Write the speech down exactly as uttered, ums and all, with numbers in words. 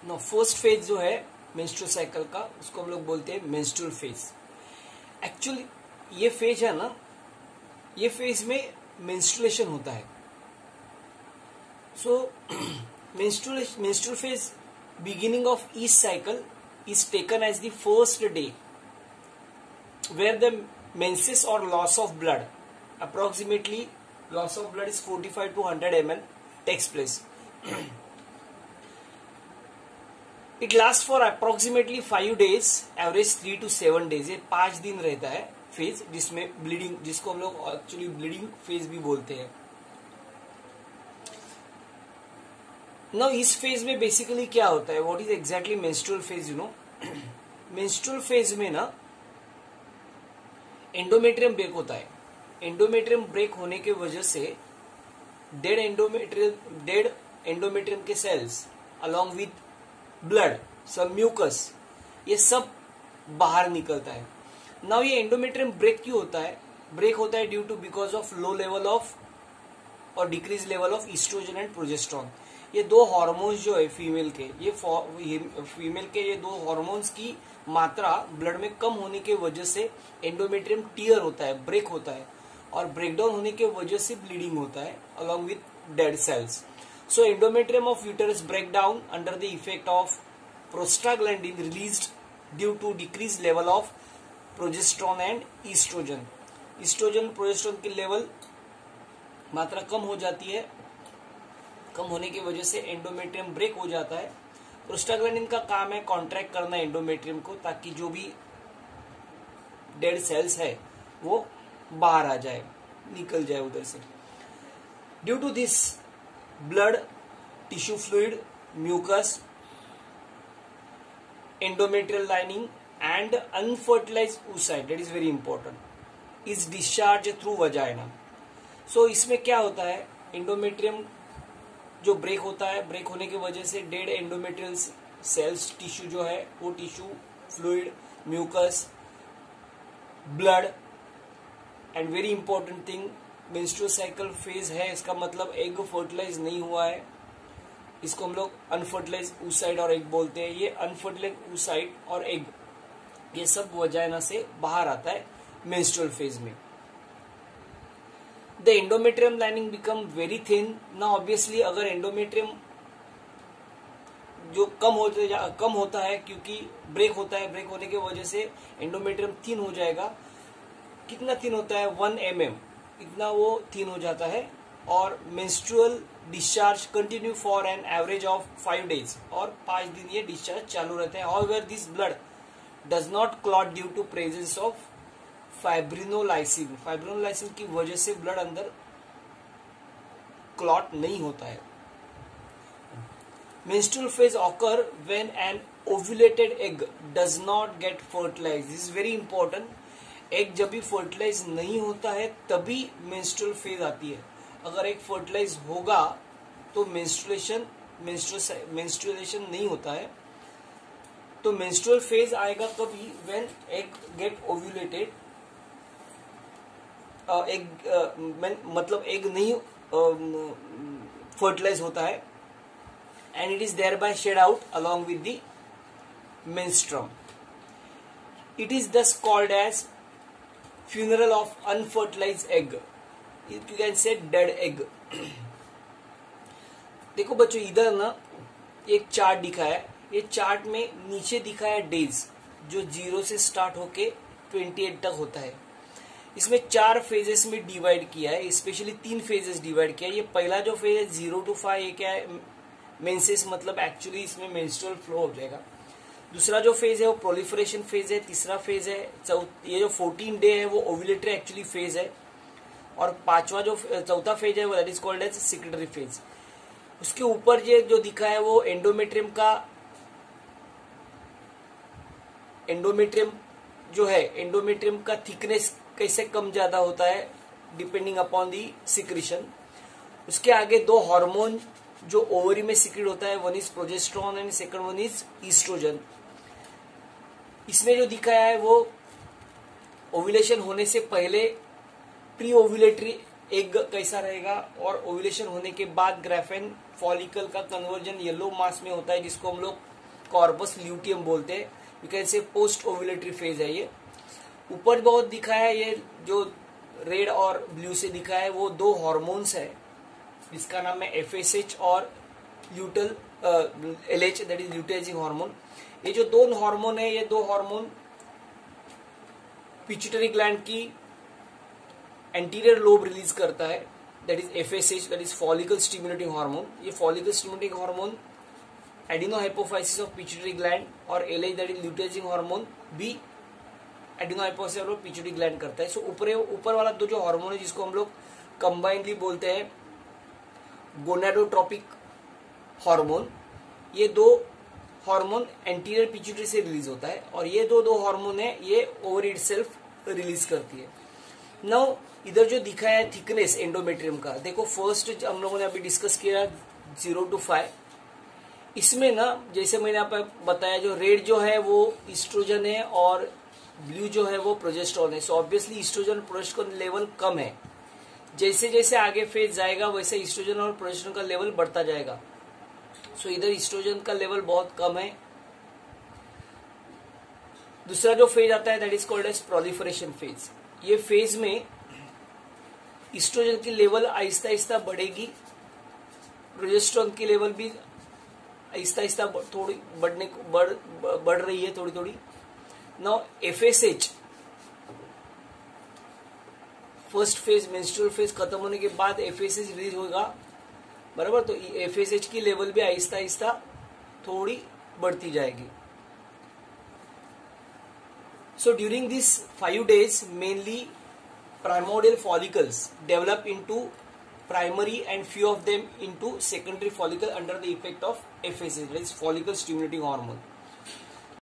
No first phase जो है menstrual cycle का उसको हम लोग बोलते हैं मेंस्ट्रुअल फेज। एक्चुअली ये फेज है ना, ये फेज में मेंस्ट्रुएशन होता है। So menstrual menstrual phase beginning of each cycle is taken as the first day where the menses or loss of blood, approximately loss of blood is forty-five to one hundred milliliters, takes place. It lasts for approximately five days, average three to seven days. ये पांच दिन रहता है phase जिसमें bleeding, जिसको हम लोग actually bleeding phase भी बोलते हैं। ना इस फेज में बेसिकली क्या होता है, what is exactly menstrual phase, you know. Menstrual phase में ना एंडोमेट्रियम ब्रेक होता है। एंडोमेट्रियम ब्रेक होने के वजह से डेड एंडोमेट्रियम डेड एंडोमेट्रियम के सेल्स अलोंग विथ ब्लड, सब म्यूकस, ये सब बाहर निकलता है। नाउ ये एंडोमेट्रियम ब्रेक क्यों होता है? ब्रेक होता है due to because of low level of और decrease level of oestrogen and progesterone. ये दो हार्मोन्स जो है फीमेल के, ये फीमेल के ये दो हार्मोन्स की मात्रा ब्लड में कम होने के वजह से एंडोमेट्रियम टियर होता है, ब्रेक होता है, और ब्रेकडाउन होने के वजह से ब्लीडिंग होता है along with dead cells. So endometrium of uterus break down under the effect of prostaglandin released due to decrease level of progesterone and oestrogen. Oestrogen progesterone की लेवल मात्रा कम हो जाती है, कम होने की वजह से एंडोमेट्रियम ब्रेक हो जाता है। प्रोस्टाग्लैंडिन का काम है कॉन्ट्रैक्ट करना एंडोमेट्रियम को, ताकि जो भी डेड सेल्स है वो बाहर आ जाए, निकल जाए उधर से। Due to this blood, tissue fluid, mucus, endometrial lining and unfertilised oocyte, that is very important, is discharge through vagina. So इसमें क्या होता है, एंडोमेट्रियम जो ब्रेक होता है, ब्रेक होने की वजह से डेड एंडोमेट्रियल सेल्स, टिश्यू जो है वो tissue, fluid, mucus, blood, and very important thing, menstrual cycle phase है, इसका मतलब एग फर्टिलाइज नहीं हुआ है, इसको हम लोग अनफर्टिलाइज oocyte और एग बोलते हैं। ये अनफर्टिलाइज oocyte और एग ये सब वजाइना से बाहर आता है मेंस्ट्रुअल फेज में। The endometrium lining become very thin. Now obviously अगर एंडोमेट्रियम जो कम होते कम होता है क्योंकि ब्रेक होता है, ब्रेक होने की वजह से एंडोमेट्रियम थिन हो जाएगा। कितना थिन होता है? वन एम एम इतना वो थिन हो जाता है। और menstrual discharge continue for an average of five days, और पांच दिन ये डिस्चार्ज चालू रहते हैं। However this blood does not clot due to presence of fibrinolysin. Fibrinolysin की वजह से ब्लड अंदर क्लॉट नहीं होता है। Menstrual phase occur when an ovulated egg does not get fertilised. This is very important. Egg जब भी फर्टिलाइज नहीं होता है तभी मेंस्ट्रुअल फेज आती है। अगर एग फर्टिलाइज होगा तो मेंस्ट्रुएशन मेंस्ट्रुएशन नहीं होता है। तो मेंस्ट्रुअल फेज आएगा कभी? When egg get ovulated. Egg uh, मतलब एग नहीं फर्टिलाइज uh, होता है, and it is there by shed out along with the menstruum. It is thus called as funeral of unfertilised egg, you can say dead egg. देखो बच्चों, इधर ना एक chart दिखा है, ये चार्ट में नीचे दिखा है डेज, जो जीरो से स्टार्ट होके ट्वेंटी एट तक होता है। इसमें चार फेजेस में डिवाइड किया है, स्पेशली तीन फेजेस डिवाइड किया है। ये पहला जो फेज है जीरो टू फाइव, ये क्या है? मेंसेस, मतलब एक्चुअली इसमें मेंस्ट्रुअल फ्लो हो जाएगा। दूसरा जो फेज है वो प्रोलिफरेशन फेज है। तीसरा फेज है, ये जो फोर्टीन डे है वो ओव्यूलेटरी एक्चुअली फेज है। और पांचवा जो चौथा फेज है वो that is called as secretory phase. उसके ऊपर ये जो दिखा है वो एंडोमेट्रियम का एंडोमेट्रियम जो है एंडोमेट्रियम का थिकनेस कैसे कम ज्यादा होता है डिपेंडिंग अपॉन दी सिक्रीशन। उसके आगे दो हार्मोन जो ओवरी में सिक्रेट होता है, one is progesterone and second one is oestrogen. इसमें जो दिखाया है वो ओव्यूलेशन होने से पहले प्री ओव्यूलेटरी एग कैसा रहेगा, और ओव्यूलेशन होने के बाद ग्राफेन फॉलिकल का कन्वर्जन येलो मास में होता है, जिसको हम लोग कॉर्पस ल्यूटियम बोलते हैं, you can say post ovulatory phase है ये। ऊपर बहुत दिखा है ये जो रेड और ब्लू से दिखा है वो दो हॉर्मोन्स है, इसका नाम है एफ एस एच और luteal L H, that is luteinizing hormone. ये जो दो हार्मोन है, ये दो हार्मोन पिट्यूटरी ग्लैंड की एंटीरियर लोब रिलीज करता है, that is F S H, that is follicle stimulating hormone. ये follicle stimulating hormone adenohypophysis of pituitary gland, और L H that is luteinizing hormone भी एडिनोहाइपोफाइसिस ऑफ पिट्यूटरी ग्लैंड करता है। सो ऊपर ऊपर वाला दो जो हार्मोन है जिसको हम लोग कंबाइनली बोलते हैं गोनाडोट्रोपिक हार्मोन, ये दो हार्मोन एंटीरियर पिट्यूटरी से रिलीज होता है, और ये दो दो हार्मोन है ये ओवर इट सेल्फ रिलीज करती है। नाउ इधर जो दिखा है थिकनेस एंडोमेट्रियम का, देखो फर्स्ट हम लोगों ने अभी डिस्कस किया जीरो टू फाइव, इसमें ना जैसे मैंने आप बताया जो रेड जो है वो ईस्ट्रोजन है और ब्लू जो है वो प्रोजेस्टेरोन है। So obviously estrogen progesterone level कम है, जैसे जैसे आगे फेज जाएगा वैसे ईस्ट्रोजन और प्रोजेस्टेरोन का लेवल बढ़ता जाएगा। सो so, इधर ईस्ट्रोजन का लेवल बहुत कम है। दूसरा जो फेज आता है that is called as proliferation phase. ये फेज में ईस्ट्रोजन की लेवल आहिस्ता आहिस्ता बढ़ेगी, प्रोजेस्टेरोन की लेवल भी आहिस्ता आहिस्ता थोड़ी बढ़ने बढ़ बढ़ रही है थोड़ी थोड़ी। Now F S H first phase menstrual phase खत्म होने के बाद एफ एस एच रिलीज होगा, बराबर, तो एफ एस एच की लेवल भी आहिस्ता आहिस्ता थोड़ी बढ़ती जाएगी। So during this five days mainly primordial follicles develop into primary and few of them into secondary follicle under the effect of F S H, that is follicle stimulating hormone.